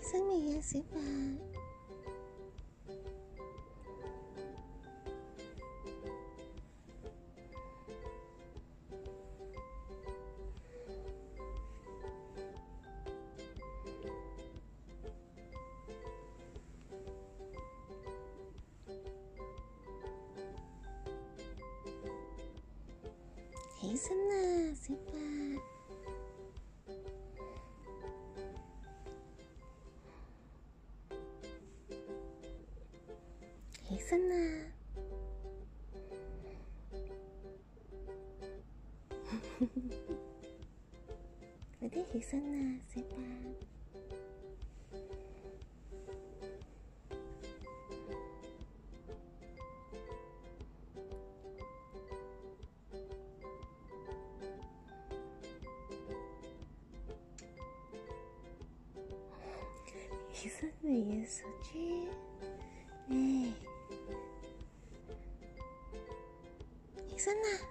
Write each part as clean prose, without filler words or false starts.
身未啊，小白？起身啦，小白！起身啦！快啲起身啦，小白！起身未啊，小豬？起身啦！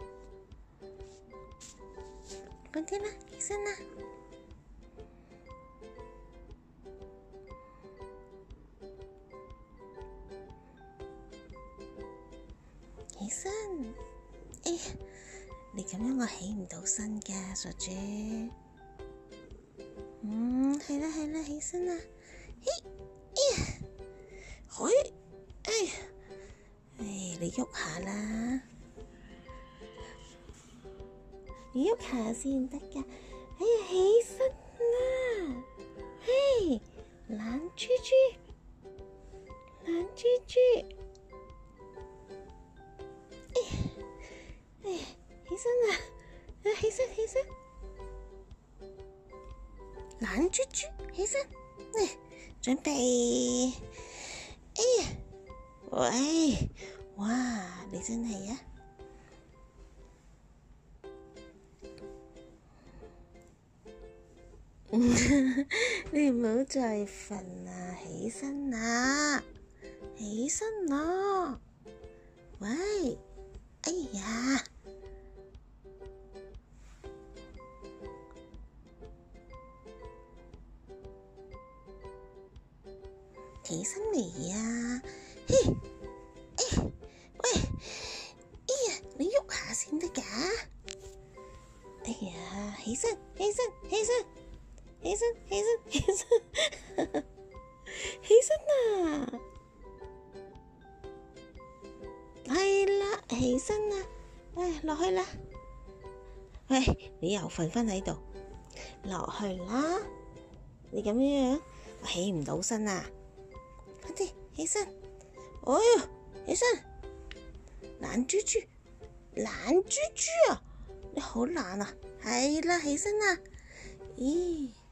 快啲啦，起身啦！起身！哎呀，你咁樣我起唔到身㗎，傻豬。係啦係啦，起身啦！嘿，哎呀，嘿，哎呀，你喐下啦，你喐下先得㗎。哎呀，起身啦！嘿，懶豬豬，懶豬豬，哎呀，起身啦！起身起身，懶豬豬，起身，準備，哎呀，喂，哇，你真係啊！你唔好再瞓啦，起身啦，起身啦！喂，哎呀，起身未啊？嘿，喂，哎呀，你喐下先得㗎！哎呀，起身，起身，起身！起身，起身，起身，起身啦！係啦，起身啦！落去啦！喂，你又瞓返喺度，落去啦！你咁樣，我起唔到身啊！快啲起身！哎呀，起身！懶豬豬，懶豬豬啊！你好懶啊！係啦，起身啦！咦〜